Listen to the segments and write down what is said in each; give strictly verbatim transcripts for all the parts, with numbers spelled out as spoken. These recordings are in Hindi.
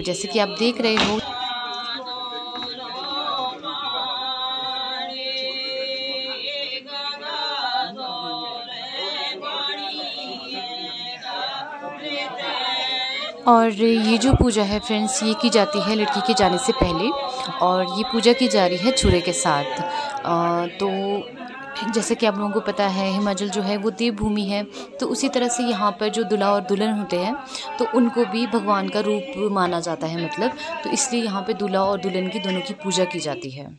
जैसे कि आप देख रहे हो और ये जो पूजा है फ्रेंड्स, ये की जाती है लड़की के जाने से पहले, और ये पूजा की जा रही है छुरे के साथ। आ, तो जैसे कि आप लोगों को पता है हिमाचल जो है वो देवभूमि है, तो उसी तरह से यहाँ पर जो दूल्हा और दुल्हन होते हैं तो उनको भी भगवान का रूप माना जाता है, मतलब तो इसलिए यहाँ पे दूल्हा और दुल्हन की दोनों की पूजा की जाती है।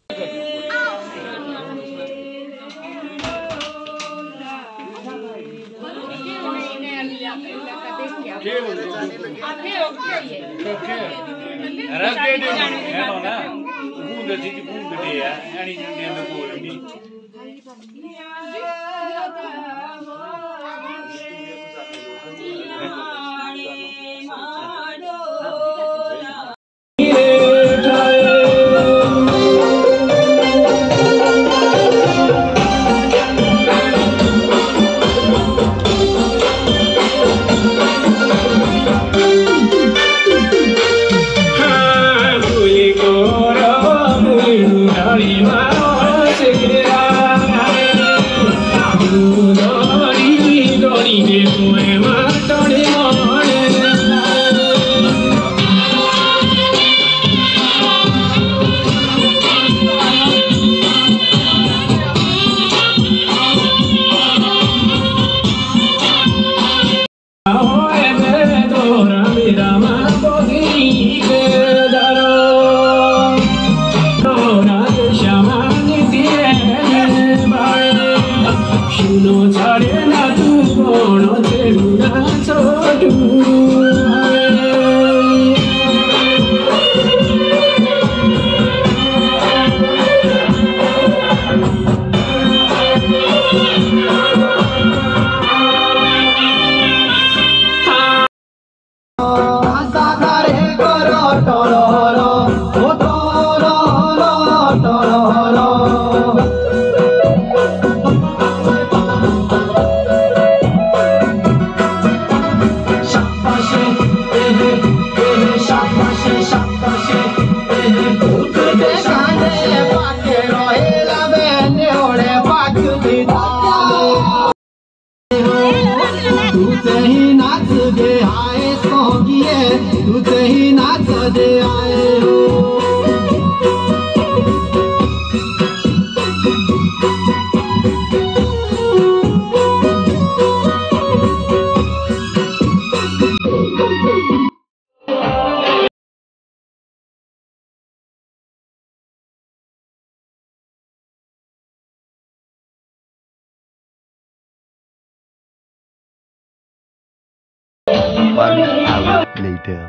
One hour later.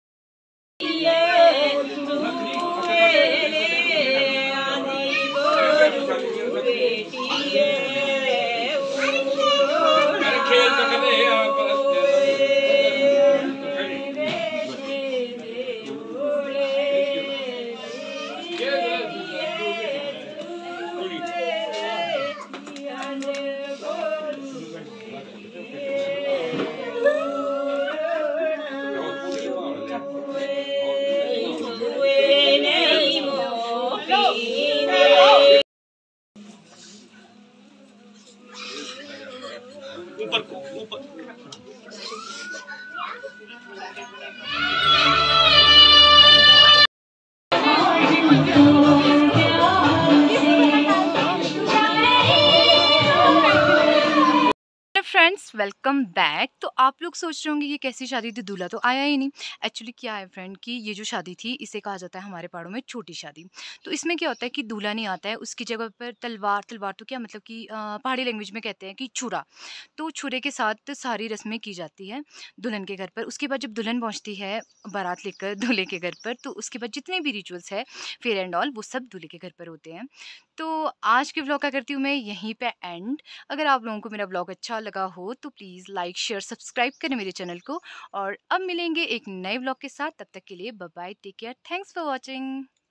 Friends welcome back. तो आप लोग सोच रहे होंगे ये कैसी शादी थी, दूल्हा तो आया ही नहीं। एक्चुअली क्या है फ्रेंड कि ये जो शादी थी इसे कहा जाता है हमारे पहाड़ों में छोटी शादी। तो इसमें क्या होता है कि दूल्हा नहीं आता है, उसकी जगह पर तलवार तलवार तो क्या मतलब कि अ, पहाड़ी लैंग्वेज में कहते हैं कि छुरा। तो छुरे के साथ सारी रस्में की जाती है दुल्हन के घर पर। उसके बाद जब दुल्हन पहुँचती है बारात लेकर दूल्हे के घर पर, तो उसके बाद जितने भी रिचुअल्स है फेयर एंड ऑल वो सब दूल्हे के घर पर होते हैं। तो आज के व्लॉग का करती हूँ मैं यहीं पे एंड। अगर आप लोगों को मेरा व्लॉग अच्छा लगा हो तो प्लीज़ लाइक शेयर सब्सक्राइब करें मेरे चैनल को, और अब मिलेंगे एक नए व्लॉग के साथ। तब तक के लिए bye bye, take care, thanks for watching.